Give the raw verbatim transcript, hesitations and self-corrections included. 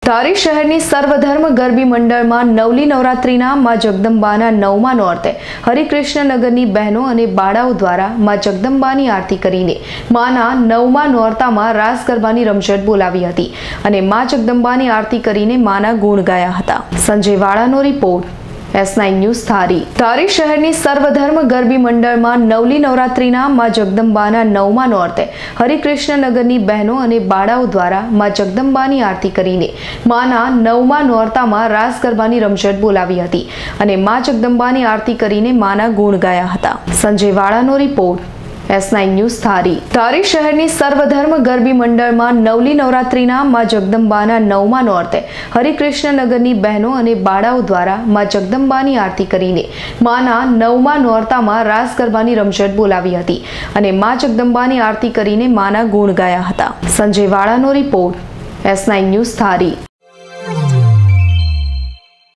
ધારી શહેરની સર્વધર્મ ગરબી મંડળમાં નવલી નવરાત્રિના માં જગદંબાના નવમા નોરતે હરિકૃષ્ણ નગરની બહેનો અને બાળાઓ દ્વારા માં જગદંબાની આરતી કરીને માના નવમા નોરતામાં રાસ ગરબાની રમઝટ બોલાવી હતી અને માં જગદંબાની આરતી કરીને માના ગુણ ગાયા હતા। સંજય વાળાનો report, S nine news Dhari. Dhari શહેરની સર્વધર્મ ગરબી મંડળમાં નવલી નવરાત્રિના માં જગદંબાના નવમા નોરતે હરિકૃષ્ણ નગરની બહેનો અને બાળાઓ દ્વારા માં જગદંબાની આરતી કરીને માના નવમા નોરતામાં રાસ ગરબાની રમઝટ બોલાવી હતી અને માં જગદંબાની આરતી કરીને માના ગુણ ગાયા હતા। સંજય વાળાનો report, S nine news Dhari. Dhari શહેરની સર્વધર્મ ગરબી મંડળમાં નવલી નવરાત્રિના માં જગદંબાના નવમા નોરતે હરિકૃષ્ણ નગરની બહેનો અને બાળાઓ દ્વારા માં જગદંબાની આરતી કરીને માના નવમા નોરતામાં રાસ ગરબાની રમઝટ બોલાવી હતી અને માં જગદંબાની આરતી કરીને માના ગુણ ગાયા હતા। સંજય વાળાનો રિપોર્ટ, એસ નાઇન ન્યૂઝ ધારી।